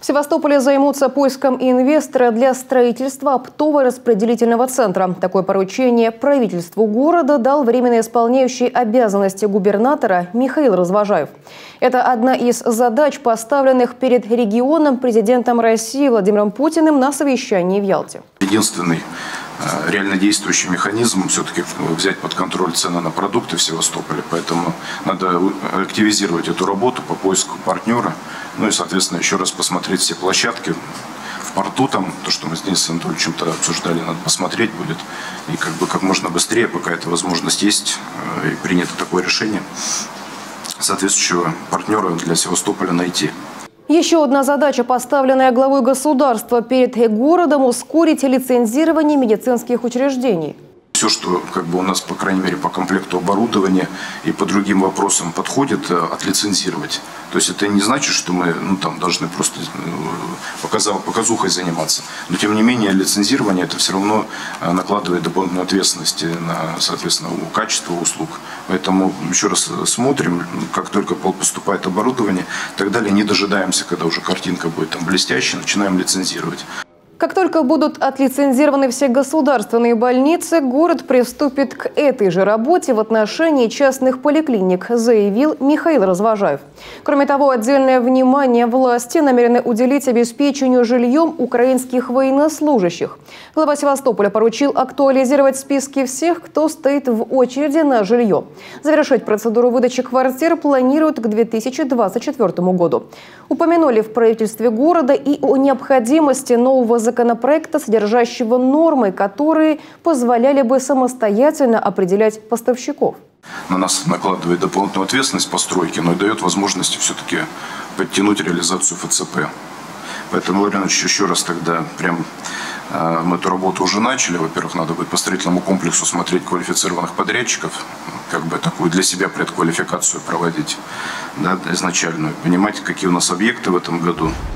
В Севастополе займутся поиском инвестора для строительства оптово-распределительного центра. Такое поручение правительству города дал временно исполняющий обязанности губернатора Михаил Развожаев. Это одна из задач, поставленных перед регионом президентом России Владимиром Путиным на совещании в Ялте. Единственный реально действующий механизм все-таки взять под контроль цены на продукты в Севастополе. Поэтому надо активизировать эту работу по поиску партнера. Ну и, соответственно, еще раз посмотреть все площадки в порту. Там, то, что мы с Денисом Анатольевичем тогда обсуждали, надо посмотреть будет. И как можно быстрее, пока эта возможность есть, и принято такое решение, соответствующего партнера для Севастополя найти. Еще одна задача, поставленная главой государства перед городом – ускорить лицензирование медицинских учреждений. Все, что у нас, по крайней мере, по комплекту оборудования и по другим вопросам подходит, отлицензировать. То есть это не значит, что мы должны просто показухой заниматься. Но тем не менее лицензирование это все равно накладывает дополнительную ответственность на, соответственно, качество услуг. Поэтому еще раз смотрим, как только поступает оборудование и так далее, не дожидаемся, когда уже картинка будет там блестящая, начинаем лицензировать. Как только будут отлицензированы все государственные больницы, город приступит к этой же работе в отношении частных поликлиник, заявил Михаил Развожаев. Кроме того, отдельное внимание власти намерены уделить обеспечению жильем украинских военнослужащих. Глава Севастополя поручил актуализировать списки всех, кто стоит в очереди на жилье. Завершить процедуру выдачи квартир планируют к 2024 году. Упомянули в правительстве города и о необходимости нового законопроекта, содержащего нормы, которые позволяли бы самостоятельно определять поставщиков. На нас накладывает дополнительную ответственность по стройке, но и дает возможность все-таки подтянуть реализацию ФЦП. Поэтому, Владимир Ильич, еще раз тогда мы эту работу уже начали. Во-первых, надо будет по строительному комплексу смотреть квалифицированных подрядчиков, такую для себя предквалификацию проводить, изначальную, понимать, какие у нас объекты в этом году.